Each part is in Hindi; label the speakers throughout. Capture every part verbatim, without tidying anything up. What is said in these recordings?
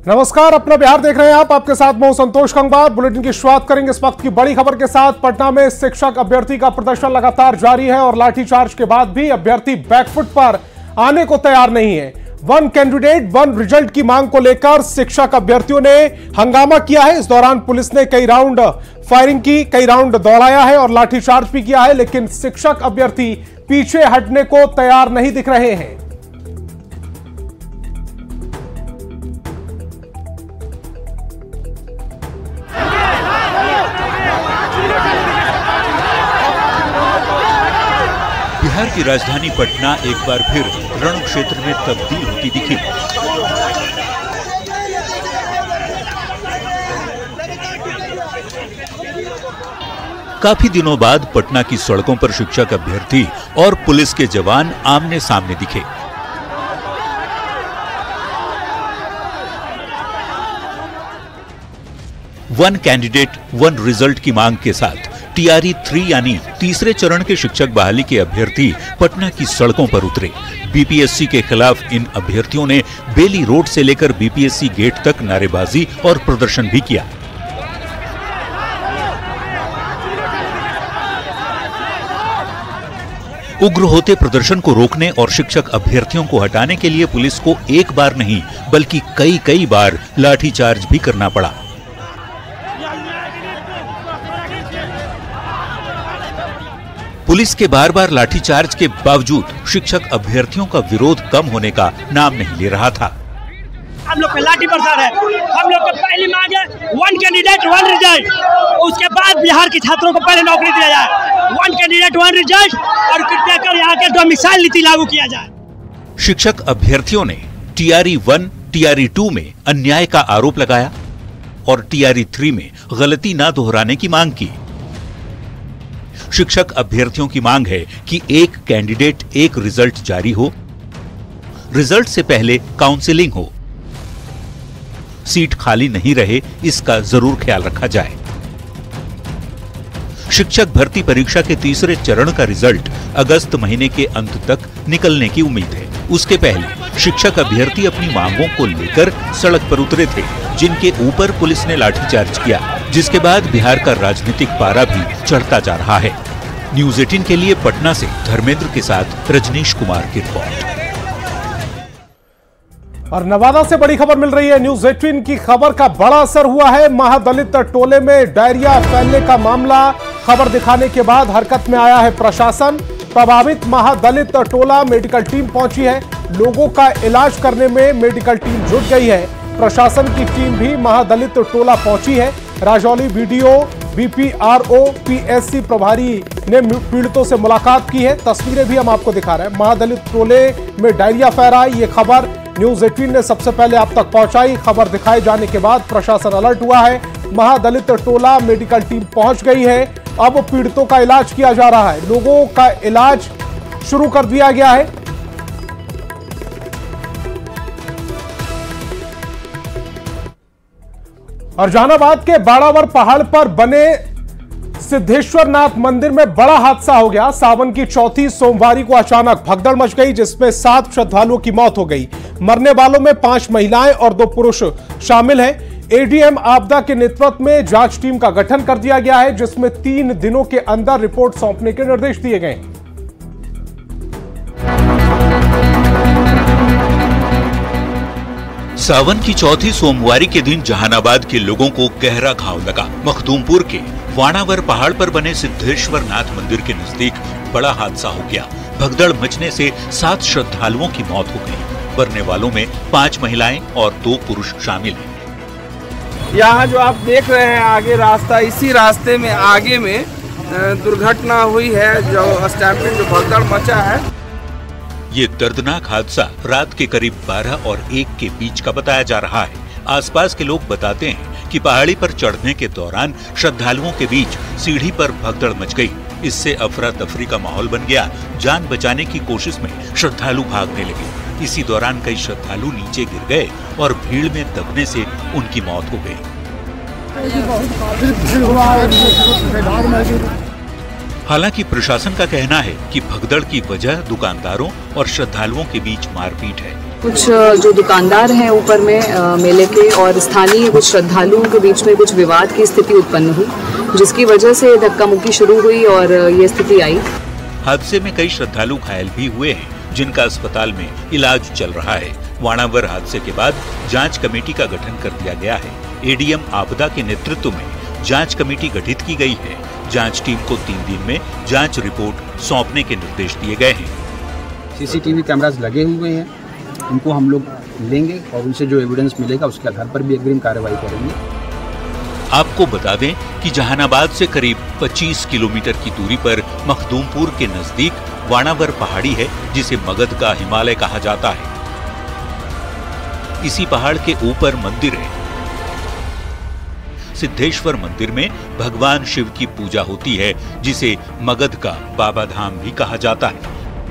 Speaker 1: नमस्कार, अपना बिहार देख रहे हैं आप। आपके साथ मैं संतोष गंगवार। बुलेटिन की शुरुआत करेंगे इस वक्त की बड़ी खबर के साथ। पटना में शिक्षक अभ्यर्थी का प्रदर्शन लगातार जारी है और लाठीचार्ज के बाद भी अभ्यर्थी बैकफुट पर आने को तैयार नहीं है। वन कैंडिडेट वन रिजल्ट की मांग को लेकर शिक्षक अभ्यर्थियों ने हंगामा किया है। इस दौरान पुलिस ने कई राउंड फायरिंग की, कई राउंड दौड़ाया है और लाठीचार्ज भी किया है, लेकिन शिक्षक अभ्यर्थी पीछे हटने को तैयार नहीं दिख रहे हैं।
Speaker 2: बिहार की राजधानी पटना एक बार फिर रण क्षेत्र में तब्दील होती दिखी। काफी दिनों बाद पटना की सड़कों पर शिक्षक अभ्यर्थी और पुलिस के जवान आमने सामने दिखे। वन कैंडिडेट वन रिजल्ट की मांग के साथ टीआरई थ्री यानी तीसरे चरण के शिक्षक बहाली के अभ्यर्थी पटना की सड़कों पर उतरे। बीपीएससी के खिलाफ इन अभ्यर्थियों ने बेली रोड से लेकर बीपीएससी गेट तक नारेबाजी और प्रदर्शन भी किया। उग्र होते प्रदर्शन को रोकने और शिक्षक अभ्यर्थियों को हटाने के लिए पुलिस को एक बार नहीं बल्कि कई कई बार लाठीचार्ज भी करना पड़ा। पुलिस के बार बार लाठीचार्ज के बावजूद शिक्षक अभ्यर्थियों का विरोध कम होने का नाम नहीं ले रहा था।
Speaker 3: हम लोग पे लाठी बरसा है। हम लोग को पहली मांग है वन कैंडिडेट वन रिजल्ट। उसके बाद बिहार के छात्रों को पहले नौकरी दिया जाए। वन कैंडिडेट वन रिजल्ट और कृपया कर यहाँ के डोमिसाइल नीति लागू किया जाए।
Speaker 2: शिक्षक अभ्यर्थियों ने टीआरई वन टीआरई टू में अन्याय का आरोप लगाया और टीआरई थ्री में गलती न दोहराने की मांग की। शिक्षक अभ्यर्थियों की मांग है कि एक कैंडिडेट एक रिजल्ट जारी हो, रिजल्ट से पहले काउंसलिंग हो, सीट खाली नहीं रहे इसका जरूर ख्याल रखा जाए। शिक्षक भर्ती परीक्षा के तीसरे चरण का रिजल्ट अगस्त महीने के अंत तक निकलने की उम्मीद है। उसके पहले शिक्षक अभ्यर्थी अपनी मांगों को लेकर सड़क पर उतरे थे, जिनके ऊपर पुलिस ने लाठीचार्ज किया, जिसके बाद बिहार का राजनीतिक पारा भी चढ़ता जा रहा है। न्यूज अठारह के लिए पटना से धर्मेंद्र के साथ रजनीश कुमार की रिपोर्ट।
Speaker 1: और नवादा से बड़ी खबर मिल रही है। न्यूज अठारह की खबर का बड़ा असर हुआ है। महादलित टोले में डायरिया फैलने का मामला खबर दिखाने के बाद हरकत में आया है प्रशासन। प्रभावित महादलित टोला मेडिकल टीम पहुंची है। लोगों का इलाज करने में मेडिकल टीम जुट गई है। प्रशासन की टीम भी महादलित टोला पहुंची है। राजौली बीडीओ, बीपीआरओ, पीएससी प्रभारी ने पीड़ितों से मुलाकात की है। तस्वीरें भी हम आपको दिखा रहे हैं। महादलित टोले में डायरिया फैला, ये खबर न्यूज अठारह ने सबसे पहले आप तक पहुंचाई। खबर दिखाए जाने के बाद प्रशासन अलर्ट हुआ है। महादलित टोला मेडिकल टीम पहुंच गई है। अब पीड़ितों का इलाज किया जा रहा है। लोगों का इलाज शुरू कर दिया गया है। और जहानाबाद के बाड़ावर पहाड़ पर बने सिद्धेश्वर नाथ मंदिर में बड़ा हादसा हो गया। सावन की चौथी सोमवारी को अचानक भगदड़ मच गई, जिसमें सात श्रद्धालुओं की मौत हो गई। मरने वालों में पांच महिलाएं और दो पुरुष शामिल हैं। एडीएम आपदा के नेतृत्व में जांच टीम का गठन कर दिया गया है, जिसमें तीन दिनों के अंदर रिपोर्ट सौंपने के निर्देश दिए गए।
Speaker 2: सावन की चौथी सोमवारी के दिन जहानाबाद के लोगों को गहरा घाव लगा। मखदूमपुर के वाणावर पहाड़ पर बने सिद्धेश्वर नाथ मंदिर के नजदीक बड़ा हादसा हो गया। भगदड़ मचने से सात श्रद्धालुओं की मौत हो गई। मरने वालों में पांच महिलाएं और दो पुरुष शामिल हैं।
Speaker 4: यहाँ जो आप देख रहे हैं आगे रास्ता, इसी रास्ते में आगे में दुर्घटना हुई है, जो स्टैम्पिंग जो भगदड़ मचा है।
Speaker 2: ये दर्दनाक हादसा रात के करीब बारह और एक के बीच का बताया जा रहा है। आसपास के लोग बताते हैं कि पहाड़ी पर चढ़ने के दौरान श्रद्धालुओं के बीच सीढ़ी पर भगदड़ मच गई। इससे अफरा तफरी का माहौल बन गया। जान बचाने की कोशिश में श्रद्धालु भागने लगे। इसी दौरान कई श्रद्धालु नीचे गिर गए और भीड़ में दबने से उनकी मौत हो गई। हालांकि प्रशासन का कहना है कि भगदड़ की वजह दुकानदारों और श्रद्धालुओं के बीच मारपीट है।
Speaker 5: कुछ जो दुकानदार हैं ऊपर में मेले के और स्थानीय कुछ श्रद्धालुओं के बीच में कुछ विवाद की स्थिति उत्पन्न हुई, जिसकी वजह से धक्का मुक्की शुरू हुई और ये स्थिति आई।
Speaker 2: हादसे में कई श्रद्धालु घायल भी हुए हैं, जिनका अस्पताल में इलाज चल रहा है। वाणावर हादसे के बाद जांच कमेटी का गठन कर दिया गया है। एडीएम आपदा के नेतृत्व में जांच कमेटी गठित की गई है। जांच टीम को तीन दिन में जांच रिपोर्ट सौंपने के निर्देश दिए गए हैं।
Speaker 6: सीसीटीवी कैमरास लगे हुए हैं, उनको हम लोग लेंगे और उनसे जो एविडेंस मिलेगा उसके आधार पर भी अग्रिम कार्रवाई करेंगे।
Speaker 2: आपको बता दें कि जहानाबाद से करीब पच्चीस किलोमीटर की दूरी पर मखदूमपुर के नजदीक वाणावर पहाड़ी है, जिसे मगध का हिमालय कहा जाता है। इसी पहाड़ के ऊपर मंदिर है। सिद्धेश्वर मंदिर में भगवान शिव की पूजा होती है, जिसे मगध का बाबा धाम भी कहा जाता है।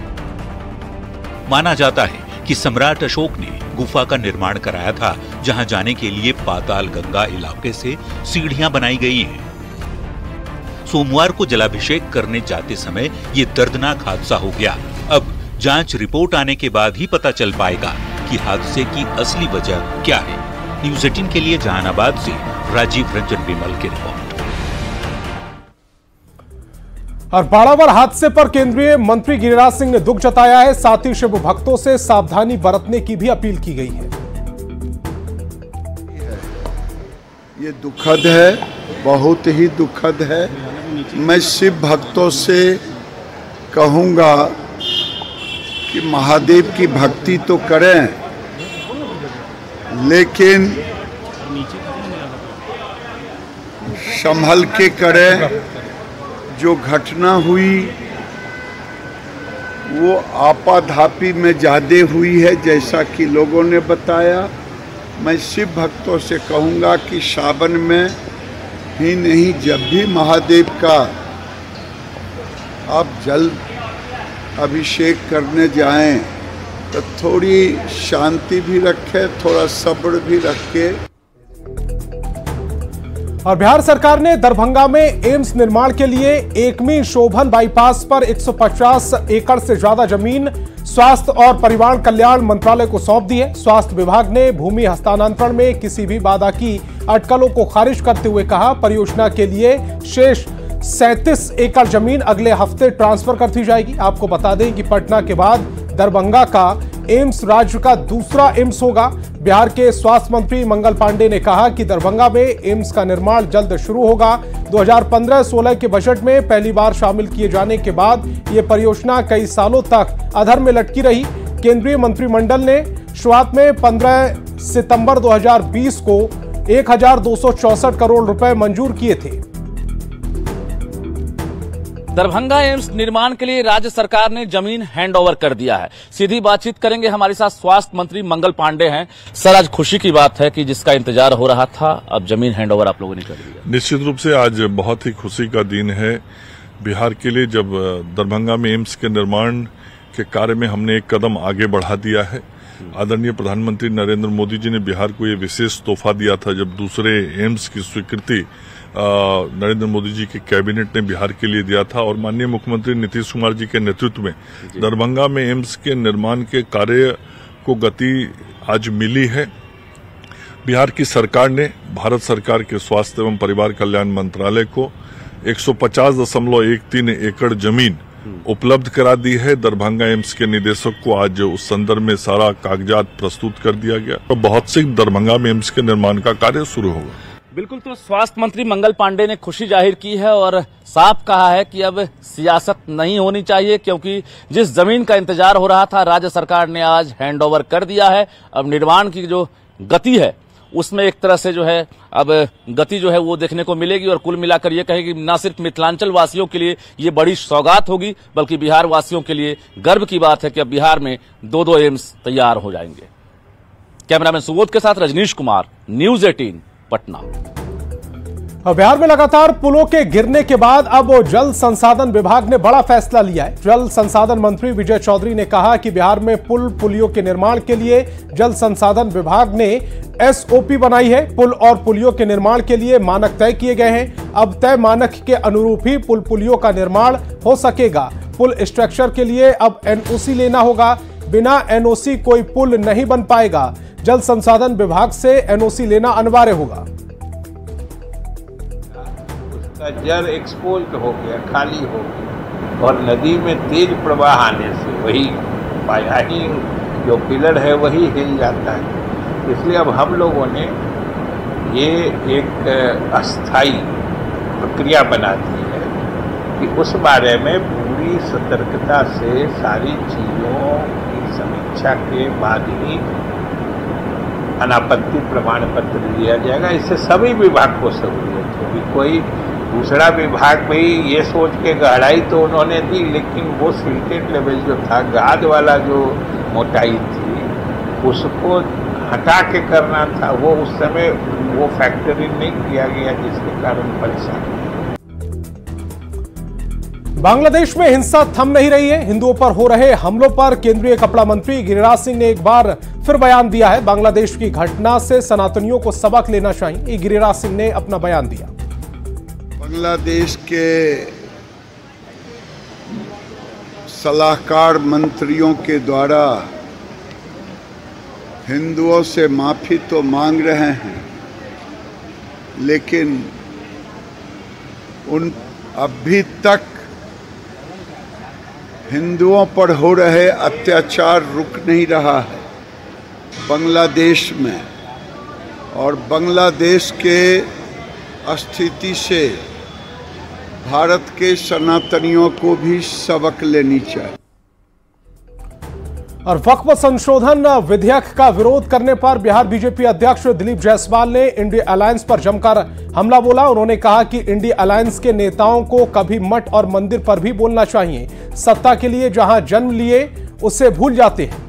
Speaker 2: माना जाता है कि सम्राट अशोक ने गुफा का निर्माण कराया था, जहां जाने के लिए पाताल गंगा इलाके से सीढ़ियां बनाई गई हैं। सोमवार को जलाभिषेक करने जाते समय ये दर्दनाक हादसा हो गया। अब जांच रिपोर्ट आने के बाद ही पता चल पाएगा कि हादसे की असली वजह क्या है। न्यूज़ अठारह के लिए जहानाबाद से राजीव रंजन विमल की रिपोर्ट।
Speaker 1: और बाड़ावर हादसे पर केंद्रीय मंत्री गिरिराज सिंह ने दुख जताया है। साथ ही शिव भक्तों से सावधानी बरतने की भी अपील की गई है।
Speaker 7: ये दुखद है, बहुत ही दुखद है। मैं शिव भक्तों से कहूंगा कि महादेव की भक्ति तो करें, लेकिन संभल के करें। जो घटना हुई वो आपाधापी में ज्यादा हुई है, जैसा कि लोगों ने बताया। मैं शिव भक्तों से कहूँगा कि सावन में ही नहीं, जब भी महादेव का आप जल अभिषेक करने जाएं तो थोड़ी शांति भी रखें, थोड़ा सब्र भी रखें।
Speaker 1: और बिहार सरकार ने दरभंगा में एम्स निर्माण के लिए एकमी शोभन बाईपास पर एक सौ पचास एकड़ से ज्यादा जमीन स्वास्थ्य और परिवार कल्याण मंत्रालय को सौंप दी है। स्वास्थ्य विभाग ने भूमि हस्तांतरण में किसी भी बाधा की अटकलों को खारिज करते हुए कहा, परियोजना के लिए शेष सैंतीस एकड़ जमीन अगले हफ्ते ट्रांसफर कर दी जाएगी। आपको बता दें कि पटना के बाद दरभंगा का एम्स राज्य का दूसरा एम्स होगा। बिहार के स्वास्थ्य मंत्री मंगल पांडे ने कहा कि दरभंगा में एम्स का निर्माण जल्द शुरू होगा। दो हज़ार पंद्रह सोलह के बजट में पहली बार शामिल किए जाने के बाद यह परियोजना कई सालों तक अधर में लटकी रही। केंद्रीय मंत्रिमंडल ने शुरुआत में पंद्रह सितंबर दो हज़ार बीस को एक हजार दो सौ चौसठ करोड़ रुपए मंजूर किए थे।
Speaker 8: दरभंगा एम्स निर्माण के लिए राज्य सरकार ने जमीन हैंडओवर कर दिया है। सीधी बातचीत करेंगे, हमारे साथ स्वास्थ्य मंत्री मंगल पांडे हैं। सर, आज खुशी की बात है कि जिसका इंतजार हो रहा था, अब जमीन हैंडओवर आप लोगों ने कर दिया।
Speaker 9: निश्चित रूप से आज बहुत ही खुशी का दिन है बिहार के लिए, जब दरभंगा में एम्स के निर्माण के कार्य में हमने एक कदम आगे बढ़ा दिया है। आदरणीय प्रधानमंत्री नरेंद्र मोदी जी ने बिहार को ये विशेष तोहफा दिया था, जब दूसरे एम्स की स्वीकृति नरेंद्र मोदी जी के कैबिनेट ने बिहार के लिए दिया था। और माननीय मुख्यमंत्री नीतीश कुमार जी के नेतृत्व में दरभंगा में एम्स के निर्माण के कार्य को गति आज मिली है। बिहार की सरकार ने भारत सरकार के स्वास्थ्य एवं परिवार कल्याण मंत्रालय को एक सौ पचास दशमलव एक तीन एकड़ जमीन उपलब्ध करा दी है। दरभंगा एम्स के निदेशक को आज उस संदर्भ में सारा कागजात प्रस्तुत कर दिया गया, तो बहुत शीघ्र दरभंगा में एम्स के निर्माण का कार्य शुरू होगा।
Speaker 8: बिल्कुल, तो स्वास्थ्य मंत्री मंगल पांडे ने खुशी जाहिर की है और साफ कहा है कि अब सियासत नहीं होनी चाहिए, क्योंकि जिस जमीन का इंतजार हो रहा था राज्य सरकार ने आज हैंडओवर कर दिया है। अब निर्माण की जो गति है उसमें एक तरह से जो है अब गति जो है वो देखने को मिलेगी। और कुल मिलाकर ये कहे कि न सिर्फ मिथिलांचल वासियों के लिए ये बड़ी सौगात होगी, बल्कि बिहार वासियों के लिए गर्व की बात है कि अब बिहार में दो दो एम्स तैयार हो जाएंगे। कैमरामैन सुबोध के साथ रजनीश कुमार, न्यूज़ अठारह, पटना।
Speaker 1: बिहार में लगातार पुलों के गिरने के बाद अब जल संसाधन विभाग ने बड़ा फैसला लिया है। जल संसाधन मंत्री विजय चौधरी ने कहा कि बिहार में पुल पुलियों के निर्माण के लिए जल संसाधन विभाग ने एसओपी बनाई है। पुल और पुलियों के निर्माण के लिए मानक तय किए गए हैं। अब तय मानक के अनुरूप ही पुल पुलियों का निर्माण हो सकेगा। पुल स्ट्रक्चर के लिए अब एनओसी लेना होगा। बिना एनओसी कोई पुल नहीं बन पाएगा। जल संसाधन विभाग से एनओसी लेना अनिवार्य होगा।
Speaker 10: उसका जल एक्सपोज हो गया, खाली हो गया और नदी में तेज प्रवाह आने से वही पाया ही जो पिलर है वही हिल जाता है। इसलिए अब हम लोगों ने ये एक अस्थाई प्रक्रिया बना दी है कि उस बारे में पूरी सतर्कता से सारी चीज़ों की समीक्षा के बाद ही अनापत्ति प्रमाण पत्र दिया जाएगा। इससे सभी विभाग को सहूलियत होगी। कोई दूसरा विभाग भी ये सोच के गहराई तो उन्होंने दी, लेकिन वो सिल्टेड लेवल जो था, गाद वाला जो मोटाई थी, उसको हटा के करना था, वो उस समय वो फैक्टरी नहीं किया गया, जिसके कारण परेशानी।
Speaker 1: बांग्लादेश में हिंसा थम नहीं रही है। हिंदुओं पर हो रहे हमलों पर केंद्रीय कपड़ा मंत्री गिरिराज सिंह ने एक बार फिर बयान दिया है। बांग्लादेश की घटना से सनातनियों को सबक लेना चाहिए, गिरिराज सिंह ने अपना बयान दिया।
Speaker 7: बांग्लादेश के सलाहकार मंत्रियों के द्वारा हिंदुओं से माफी तो मांग रहे हैं, लेकिन उन अभी तक हिंदुओं पर हो रहे अत्याचार रुक नहीं रहा है बांग्लादेश में। और बांग्लादेश के स्थिति से भारत के सनातनियों को भी सबक लेनी चाहिए।
Speaker 1: और वक्फ संशोधन विधेयक का विरोध करने पर बिहार बीजेपी अध्यक्ष दिलीप जायसवाल ने इंडिया अलायंस पर जमकर हमला बोला। उन्होंने कहा कि इंडिया अलायंस के नेताओं को कभी मठ और मंदिर पर भी बोलना चाहिए। सत्ता के लिए जहां जन्म लिए उससे भूल जाते हैं।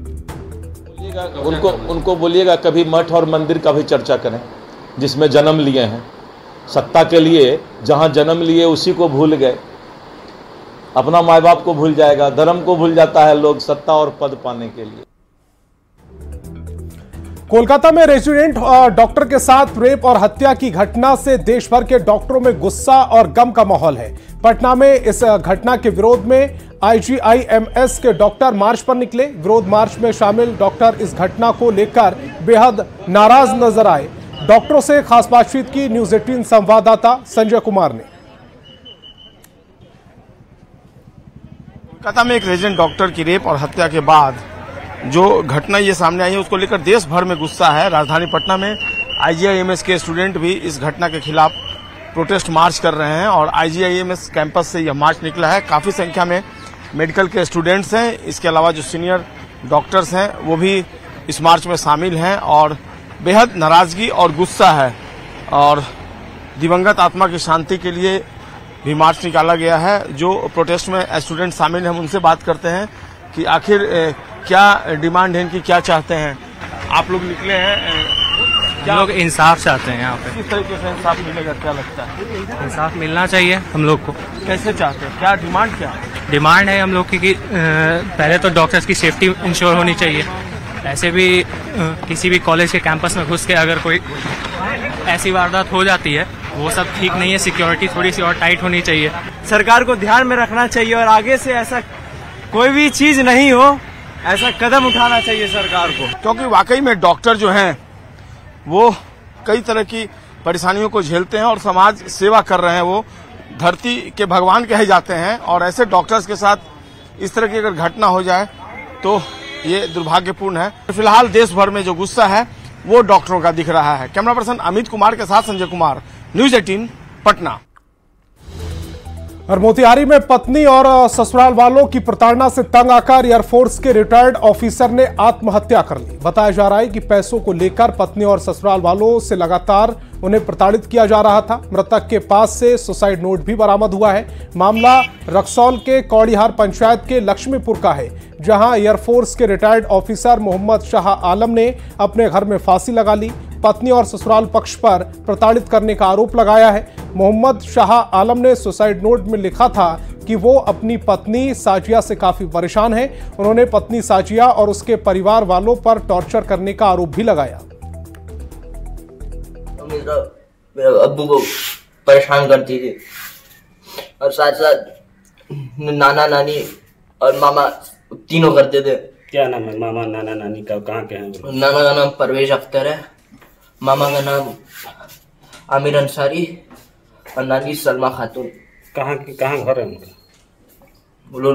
Speaker 11: उनको उनको बोलिएगा कभी मठ और मंदिर का भी चर्चा करें जिसमें जन्म लिए हैं। सत्ता के लिए जहां जन्म लिए उसी को भूल गए, अपना माँ बाप को भूल जाएगा, धर्म को भूल जाता है लोग सत्ता और पद पाने के लिए।
Speaker 1: कोलकाता में रेजिडेंट डॉक्टर के साथ रेप और हत्या की घटना से देश भर के डॉक्टरों में गुस्सा और गम का माहौल है। पटना में इस घटना के विरोध में आईजीआईएमएस के डॉक्टर मार्च पर निकले। विरोध मार्च में शामिल डॉक्टर इस घटना को लेकर बेहद नाराज नजर आए। डॉक्टरों से खास बातचीत की न्यूज एटीन संवाददाता संजय कुमार ने।
Speaker 12: कोलकाता में एक रेजिडेंट डॉक्टर की रेप और हत्या के बाद जो घटना ये सामने आई है उसको लेकर देश भर में गुस्सा है। राजधानी पटना में आईजीआईएमएस के स्टूडेंट भी इस घटना के खिलाफ प्रोटेस्ट मार्च कर रहे हैं और आईजीआईएमएस कैंपस से यह मार्च निकला है। काफी संख्या में मेडिकल के स्टूडेंट्स हैं, इसके अलावा जो सीनियर डॉक्टर्स हैं वो भी इस मार्च में शामिल हैं और बेहद नाराजगी और गुस्सा है। और दिवंगत आत्मा की शांति के लिए भी मार्च निकाला गया है। जो प्रोटेस्ट में स्टूडेंट शामिल हैं हम उनसे बात करते हैं कि आखिर क्या डिमांड है इनकी, क्या चाहते हैं। आप लोग निकले हैं, क्या
Speaker 13: लोग इंसाफ चाहते हैं यहाँ पे?
Speaker 12: किस तरीके से इंसाफ मिलेगा, क्या लगता है?
Speaker 13: इंसाफ मिलना चाहिए हम लोग को।
Speaker 12: कैसे चाहते हैं, क्या डिमांड क्या है?
Speaker 13: डिमांड है हम लोग की कि पहले तो डॉक्टर्स की सेफ्टी इंश्योर होनी चाहिए। ऐसे भी किसी भी कॉलेज के कैंपस में घुस के अगर कोई ऐसी वारदात हो जाती है वो सब ठीक नहीं है। सिक्योरिटी थोड़ी सी और टाइट होनी चाहिए।
Speaker 14: सरकार को ध्यान में रखना चाहिए और आगे से ऐसा कोई भी चीज नहीं हो, ऐसा कदम उठाना चाहिए सरकार को।
Speaker 12: क्योंकि वाकई में डॉक्टर जो हैं वो कई तरह की परेशानियों को झेलते हैं और समाज सेवा कर रहे हैं। वो धरती के भगवान कहे जाते हैं और ऐसे डॉक्टर्स के साथ इस तरह की अगर घटना हो जाए तो ये दुर्भाग्यपूर्ण है। फिलहाल देश भर में जो गुस्सा है वो डॉक्टरों का दिख रहा है। कैमरा पर्सन अमित कुमार के साथ संजय कुमार, न्यूज एटीन पटना।
Speaker 1: और मोतिहारी में पत्नी और ससुराल वालों की प्रताड़ना से तंग आकर एयरफोर्स के रिटायर्ड ऑफिसर ने आत्महत्या कर ली। बताया जा रहा है कि पैसों को लेकर पत्नी और ससुराल वालों से लगातार उन्हें प्रताड़ित किया जा रहा था। मृतक के पास से सुसाइड नोट भी बरामद हुआ है। मामला रक्सौल के कौड़ीहार पंचायत के लक्ष्मीपुर का है, जहां एयरफोर्स के रिटायर्ड ऑफिसर मोहम्मद शाह आलम ने अपने घर में फांसी लगा ली। पत्नी और ससुराल पक्ष पर प्रताड़ित करने का आरोप लगाया है। मोहम्मद शाह आलम ने सुसाइड नोट में लिखा था कि वो अपनी पत्नी साजिया से काफी परेशान है। उन्होंने पत्नी साजिया और उसके परिवार वालों पर टॉर्चर करने का आरोप भी लगाया।
Speaker 15: मेरे अब्बू को परेशान करती थी और साथ साथ नाना नानी और मामा तीनों करते थे।
Speaker 16: क्या नाम है मामा नाना नानी का, कहाँ के हैं?
Speaker 15: नाना का नाम परवेज अख्तर है, मामा का नाम आमिर अंसारी और नानी सलमा खातून।
Speaker 16: कहाँ कहाँ घर है उनका?
Speaker 15: बोलो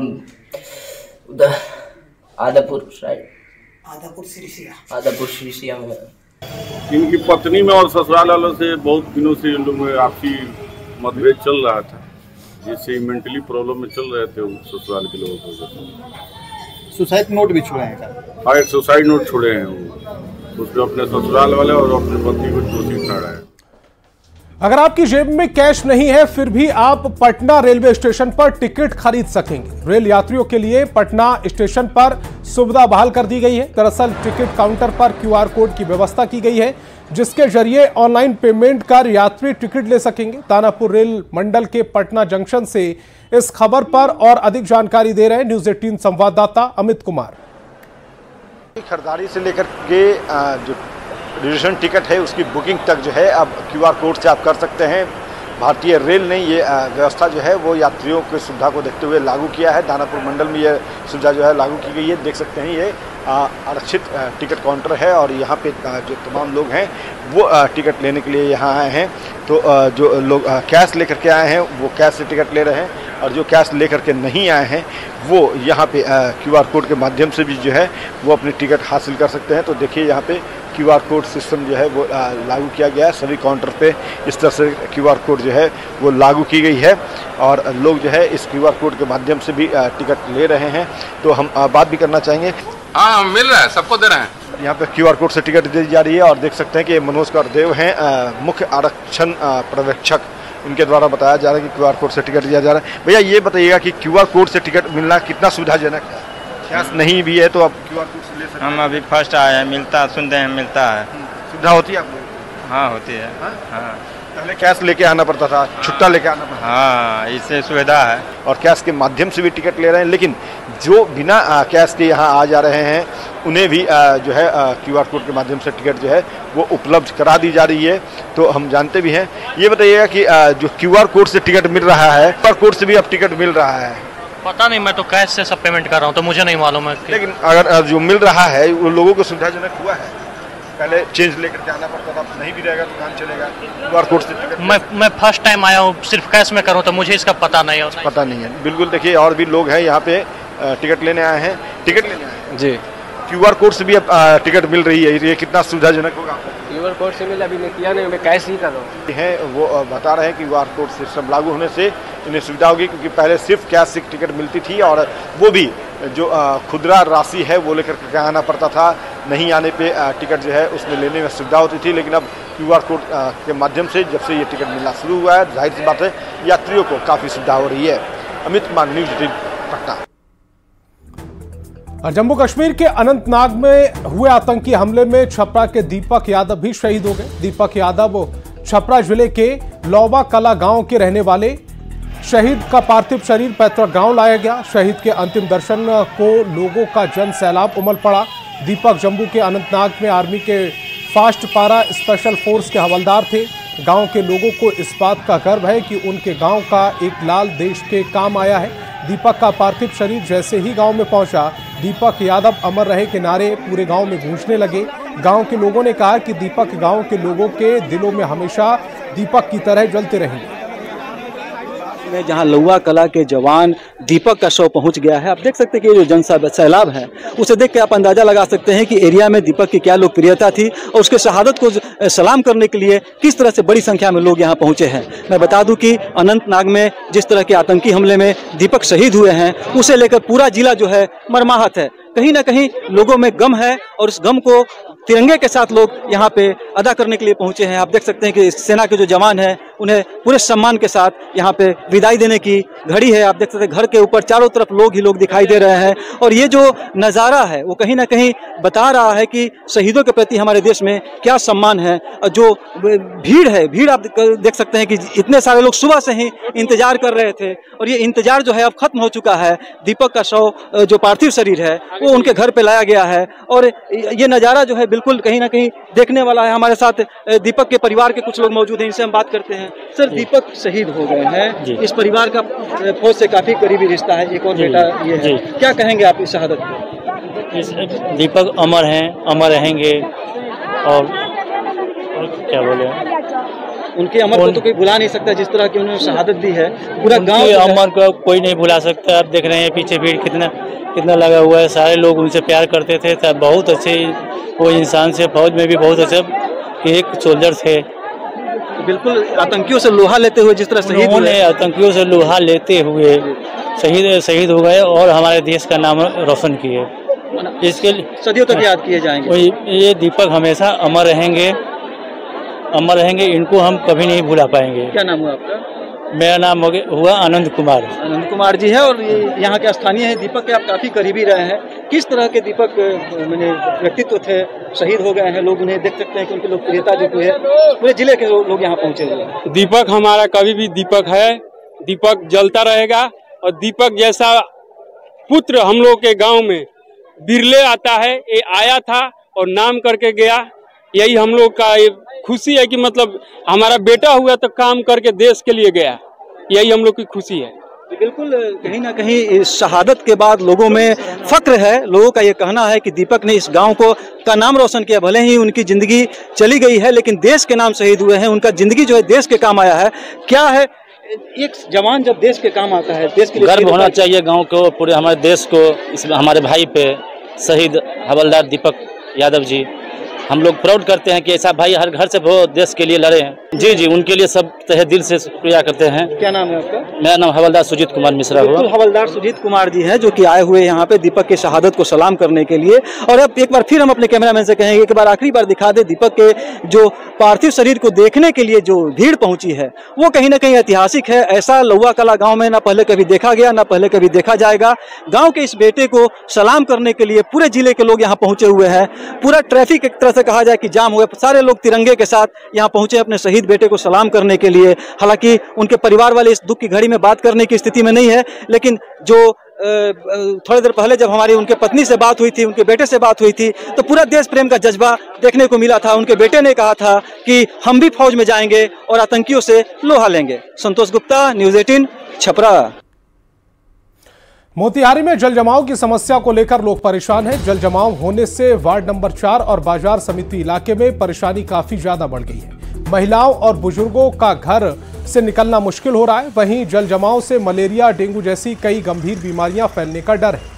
Speaker 15: उधर आदापुर साइड,
Speaker 17: आदापुर सिरसिया,
Speaker 15: आदापुर सिरसिया में।
Speaker 18: इनकी पत्नी में और ससुराल वालों से बहुत दिनों से इन लोग में आपसी मतभेद चल रहा था, जिससे मेंटली प्रॉब्लम में चल रहे थे ससुराल के लोगों को।
Speaker 19: सुसाइड नोट भी छोड़े हैं?
Speaker 18: हाँ, एक सुसाइड नोट छोड़े हैं वो, उसमें अपने ससुराल वाले और अपने पत्नी को दोषी ठहराया है।
Speaker 1: अगर आपकी जेब में कैश नहीं है फिर भी आप पटना रेलवे स्टेशन पर टिकट खरीद सकेंगे। रेल यात्रियों के लिए पटना स्टेशन पर सुविधा बहाल कर दी गई है। दरअसल टिकट काउंटर पर क्यूआर कोड की व्यवस्था की गई है, जिसके जरिए ऑनलाइन पेमेंट कर यात्री टिकट ले सकेंगे। दानापुर रेल मंडल के पटना जंक्शन से इस खबर पर और अधिक जानकारी दे रहे हैं न्यूज एटीन संवाददाता अमित कुमार।
Speaker 20: खरीदारी से लेकर के जो रिजर्वेशन टिकट है उसकी बुकिंग तक जो है अब क्यूआर कोड से आप कर सकते हैं। भारतीय रेल ने ये व्यवस्था जो है वो यात्रियों की सुविधा को देखते हुए लागू किया है। दानापुर मंडल में ये सुविधा जो है लागू की गई है। देख सकते हैं ये आरक्षित टिकट काउंटर है और यहाँ पे जो तमाम लोग हैं वो टिकट लेने के लिए यहाँ आए हैं। तो जो लोग कैश लेकर के आए हैं वो कैश से टिकट ले रहे हैं और जो कैश लेकर के नहीं आए हैं वो यहाँ पे क्यूआर कोड के माध्यम से भी जो है वो अपनी टिकट हासिल कर सकते हैं। तो देखिए यहाँ पे क्यूआर कोड सिस्टम जो है वो लागू किया गया है। सभी काउंटर पे इस तरह से क्यूआर कोड जो है वो लागू की गई है और लोग जो है इस क्यूआर कोड के माध्यम से भी टिकट ले रहे हैं। तो हम बात भी करना चाहेंगे।
Speaker 21: हाँ, मिल रहा है, सबको दे रहे हैं।
Speaker 20: यहाँ पे क्यूआर कोड से टिकट दी जा रही है और देख सकते हैं कि मनोज करदेव हैं मुख्य आरक्षण पर्यवेक्षक, इनके द्वारा बताया जा रहा है कि क्यूआर कोड से टिकट दिया जा रहा है। भैया ये बताइएगा कि क्यूआर कोड से टिकट मिलना कितना सुविधाजनक है? कैश नहीं भी है तो आप क्यूआर कोड से ले सकते हैं।
Speaker 22: हम अभी फर्स्ट आए हैं, मिलता सुनते हैं मिलता है।
Speaker 20: सुविधा होती है आप लोग?
Speaker 22: हाँ होती है।
Speaker 20: हाँ?
Speaker 22: हाँ
Speaker 20: पहले कैश लेके आना पड़ता था, छुट्टा लेके आना पड़ता था।
Speaker 22: हाँ, इससे सुविधा है
Speaker 20: और कैश के माध्यम से भी टिकट ले रहे हैं। लेकिन जो बिना कैश के यहाँ आ जा रहे हैं उन्हें भी आ, जो है क्यूआर कोड के माध्यम से टिकट जो है वो उपलब्ध करा दी जा रही है। तो हम जानते भी हैं। ये बताइएगा कि आ, जो क्यूआर कोड से टिकट मिल रहा है, क्यूआर कोड से भी अब टिकट मिल रहा है?
Speaker 13: पता नहीं, मैं तो कैश से सब पेमेंट कर रहा हूँ तो मुझे नहीं मालूम है।
Speaker 20: लेकिन अगर जो मिल रहा है वो लोगों को सुविधाजनक हुआ है। पहले चेंज लेकर के आना पड़ता था, नहीं भी रहेगा दुकान चलेगा। क्यूआर कोड से टिकट
Speaker 13: मैं मैं फर्स्ट टाइम आया हूँ, सिर्फ कैश में करूँ तो मुझे इसका पता नहीं है।
Speaker 20: पता नहीं है, बिल्कुल। देखिए और भी लोग हैं यहाँ पे टिकट लेने आए हैं। टिकट लेने आए हैं
Speaker 23: जी।
Speaker 20: क्यूआर कोड से भी अब टिकट मिल रही है, ये कितना सुविधाजनक होगा?
Speaker 23: क्यूआर कोड से मिला, अभी मैं किया नहीं, मैं कैश ही कर रहा हूँ।
Speaker 20: है वो बता रहे हैं कि क्यूआर कोड सिस्टम लागू होने से इन्हें सुविधा होगी, क्योंकि पहले सिर्फ कैश से टिकट मिलती थी और वो भी जो खुदरा राशि है वो लेकर के आना पड़ता था। नहीं आने पे टिकट जो है उसमें लेने में सुविधा होती थी। लेकिन अब क्यूआर कोड के माध्यम से जब से ये टिकट मिलना शुरू हुआ है, जाहिर सी बात है यात्रियों को काफ़ी सुविधा हो रही है। Amit Kumar, news eighteen, Patna.
Speaker 1: जम्मू कश्मीर के अनंतनाग में हुए आतंकी हमले में छपरा के दीपक यादव भी शहीद हो गए। दीपक यादव छपरा जिले के लौबा कला गांव के रहने वाले। शहीद का पार्थिव शरीर पैतृक गांव लाया गया। शहीद के अंतिम दर्शन को लोगों का जन सैलाब उमड़ पड़ा। दीपक जम्मू के अनंतनाग में आर्मी के फास्ट पारा स्पेशल फोर्स के हवलदार थे। गांव के लोगों को इस बात का गर्व है कि उनके गांव का एक लाल देश के काम आया है। दीपक का पार्थिव शरीर जैसे ही गांव में पहुंचा, दीपक यादव अमर रहे के नारे पूरे गांव में गूंजने लगे। गांव के लोगों ने कहा कि दीपक गांव के लोगों के दिलों में हमेशा दीपक की तरह जलते रहेंगे।
Speaker 23: में जहां लौवा कला के जवान दीपक का शव पहुंच गया है, आप देख सकते हैं कि जो जन सैलाब है उसे देख के आप अंदाजा लगा सकते हैं कि एरिया में दीपक की क्या लोकप्रियता थी और उसके शहादत को सलाम करने के लिए किस तरह से बड़ी संख्या में लोग यहां पहुंचे हैं। मैं बता दूं कि अनंतनाग में जिस तरह के आतंकी हमले में दीपक शहीद हुए हैं, उसे लेकर पूरा जिला जो है मर्माहत है। कहीं ना कहीं लोगों में गम है और उस गम को तिरंगे के साथ लोग यहाँ पे अदा करने के लिए पहुंचे हैं। आप देख सकते हैं कि सेना के जो जवान हैं उन्हें पूरे सम्मान के साथ यहाँ पे विदाई देने की घड़ी है। आप देख सकते हैं घर के ऊपर चारों तरफ लोग ही लोग दिखाई दे रहे हैं और ये जो नज़ारा है वो कहीं ना कहीं बता रहा है कि शहीदों के प्रति हमारे देश में क्या सम्मान है। जो भीड़ है, भीड़ आप देख सकते हैं कि इतने सारे लोग सुबह से ही इंतजार कर रहे थे और ये इंतजार जो है अब खत्म हो चुका है। दीपक का शव, जो पार्थिव शरीर है, वो उनके घर पे लाया गया है और ये नज़ारा जो है बिल्कुल कहीं ना कहीं देखने वाला है। हमारे साथ दीपक के परिवार के कुछ लोग मौजूद हैं, इनसे हम बात करते हैं। सर, दीपक शहीद हो गए हैं, इस परिवार का फौज से काफी करीबी रिश्ता है, एक और बेटा ये है, क्या कहेंगे आप इस शहादत को?
Speaker 3: इस दीपक अमर हैं, अमर रहेंगे। और, और क्या बोले,
Speaker 23: उनके अमर को तो कोई भुला नहीं सकता, जिस तरह की उन्होंने शहादत दी है। पूरा गांव
Speaker 3: अमर को कोई नहीं भुला सकता। आप देख रहे हैं पीछे भीड़ कितना कितना लगा हुआ है। सारे लोग उनसे प्यार करते थे, तब बहुत अच्छे वो इंसान से, फौज में भी बहुत अच्छे एक सोल्जर थे।
Speaker 23: बिल्कुल आतंकियों से लोहा लेते हुए जिस तरह शहीद
Speaker 3: हुए, आतंकियों से लोहा लेते हुए शहीद शहीद हो गए और हमारे देश का नाम रोशन किए। इसके लिए
Speaker 23: सदियों तक याद किए जाएंगे।
Speaker 3: ये दीपक हमेशा अमर रहेंगे, अमर रहेंगे। इनको हम कभी नहीं भुला पाएंगे।
Speaker 23: क्या नाम हुआ आपका?
Speaker 3: मेरा नाम हुआ आनंद कुमार।
Speaker 23: आनंद कुमार जी है और यहाँ के स्थानीय हैं। दीपक के आप काफी करीबी रहे हैं। किस तरह के दीपक मैंने व्यक्तित्व थे, शहीद हो गए हैं, लोग उन्हें देख सकते हैं कि उनकी लोकप्रियता जो है पूरे जिले के लोग यहाँ पहुंचे हुए हैं।
Speaker 4: दीपक हमारा कभी भी दीपक है, दीपक जलता रहेगा। और दीपक जैसा पुत्र हम लोग के गाँव में बिरले आता है, ये आया था और नाम करके गया। यही हम लोग का खुशी है कि मतलब हमारा बेटा हुआ तो काम करके देश के लिए गया, यही हम लोग की खुशी है।
Speaker 23: बिल्कुल, कहीं ना कहीं इस शहादत के बाद लोगों में फक्र है। लोगों का ये कहना है कि दीपक ने इस गांव को का नाम रोशन किया। भले ही उनकी जिंदगी चली गई है, लेकिन देश के नाम शहीद हुए हैं। उनका जिंदगी जो है देश के काम आया है। क्या है, एक जवान जब देश के काम आता है, देश के लिए
Speaker 3: गर्व होना चाहिए गाँव को, पूरे हमारे देश को, इसमें हमारे भाई पे शहीद हवलदार दीपक यादव जी, हम लोग प्राउड करते हैं कि ऐसा भाई हर घर से वो देश के लिए लड़े हैं। जी जी, उनके लिए सब तहे दिल से शुक्रिया करते हैं।
Speaker 23: क्या नाम है आपका?
Speaker 3: मेरा नाम हवलदार सुजीत कुमार मिश्रा हुआ।
Speaker 23: हवलदार सुजीत कुमार जी हैं जो कि आए हुए यहाँ पे दीपक के शहादत को सलाम करने के लिए। और अब एक बार फिर हम अपने कैमरामैन से कहेंगे एक बार आखिरी बार दिखा दे दीपक के जो पार्थिव शरीर को देखने के लिए जो भीड़ पहुंची है, वो कहीं ना कहीं ऐतिहासिक है। ऐसा लौवा कला गाँव में ना पहले कभी देखा गया, ना पहले कभी देखा जाएगा। गाँव के इस बेटे को सलाम करने के लिए पूरे जिले के लोग यहाँ पहुंचे हुए हैं। पूरा ट्रैफिक एक तरह से कहा जाए कि जाम हुए, सारे लोग तिरंगे के साथ यहाँ पहुंचे अपने शहीद बेटे को सलाम करने के लिए। हालांकि उनके परिवार वाले इस दुख की घड़ी में बात करने की स्थिति में नहीं है, लेकिन जो थोड़ी देर पहले जब हमारी उनके पत्नी से बात हुई थी, उनके बेटे से बात हुई थी, तो पूरा देश प्रेम का जज्बा देखने को मिला था। उनके बेटे ने कहा था कि हम भी फौज में जाएंगे और आतंकियों से लोहा लेंगे। Santosh Gupta, news eighteen, Chhapra.
Speaker 1: मोतिहारी में जल जमाव की समस्या को लेकर लोग परेशान हैं। जल जमाव होने से वार्ड नंबर चार और बाजार समिति इलाके में परेशानी काफी ज्यादा बढ़ गई है। महिलाओं और बुजुर्गों का घर से निकलना मुश्किल हो रहा है। वहीं जल जमाव से मलेरिया, डेंगू जैसी कई गंभीर बीमारियां फैलने का डर है।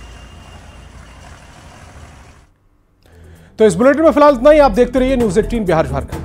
Speaker 1: तो इस बुलेटिन में फिलहाल इतना ही। आप देखते रहिए न्यूज एटीन बिहार झारखंड।